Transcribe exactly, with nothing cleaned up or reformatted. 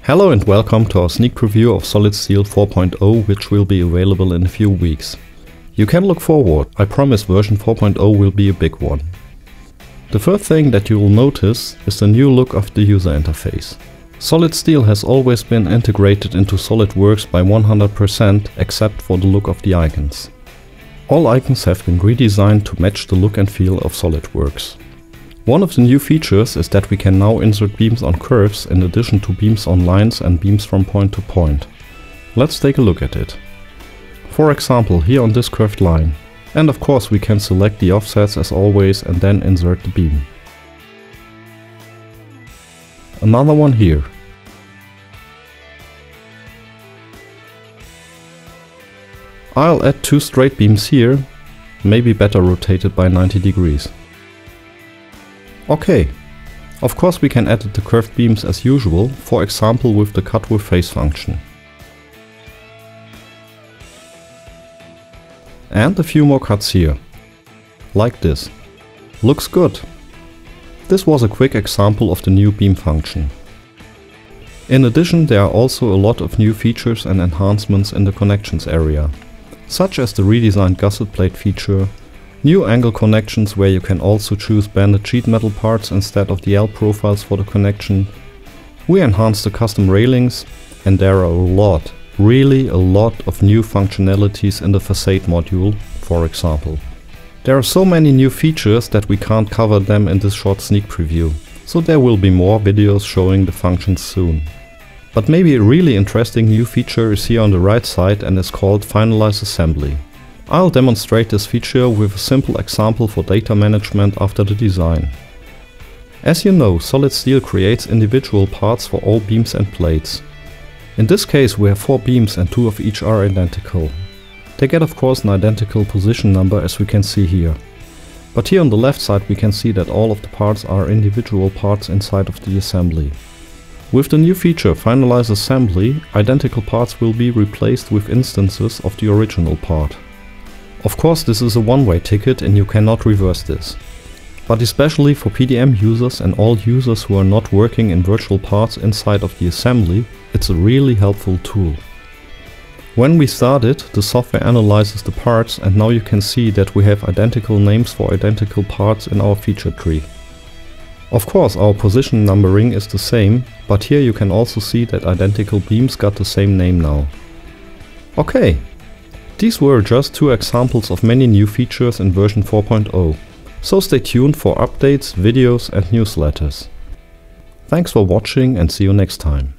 Hello and welcome to our sneak preview of SolidSteel four point oh, which will be available in a few weeks. You can look forward, I promise version four point oh will be a big one. The first thing that you will notice is the new look of the user interface. SolidSteel has always been integrated into SolidWorks by one hundred percent except for the look of the icons. All icons have been redesigned to match the look and feel of SolidWorks. One of the new features is that we can now insert beams on curves in addition to beams on lines and beams from point to point. Let's take a look at it. For example, here on this curved line. And of course we can select the offsets as always and then insert the beam. Another one here. I'll add two straight beams here, maybe better rotated by ninety degrees. Okay, of course we can edit the curved beams as usual, for example with the cut with face function. And a few more cuts here, like this. Looks good. This was a quick example of the new beam function. In addition, there are also a lot of new features and enhancements in the connections area, such as the redesigned gusset plate feature, new angle connections where you can also choose banded sheet metal parts instead of the L profiles for the connection. We enhanced the custom railings, and there are a lot, really a lot of new functionalities in the facade module, for example. There are so many new features that we can't cover them in this short sneak preview, so there will be more videos showing the functions soon. But maybe a really interesting new feature is here on the right side and is called Finalize assembly. I'll demonstrate this feature with a simple example for data management after the design. As you know, SolidSteel creates individual parts for all beams and plates. In this case we have four beams and two of each are identical. They get of course an identical position number as we can see here. But here on the left side we can see that all of the parts are individual parts inside of the assembly. With the new feature Finalize assembly, identical parts will be replaced with instances of the original part. Of course this is a one-way ticket and you cannot reverse this. But especially for P D M users and all users who are not working in virtual parts inside of the assembly, it's a really helpful tool. When we start it, the software analyzes the parts and now you can see that we have identical names for identical parts in our feature tree. Of course our position numbering is the same, but here you can also see that identical beams got the same name now. Okay. These were just two examples of many new features in version four point oh, so stay tuned for updates, videos and newsletters. Thanks for watching and see you next time.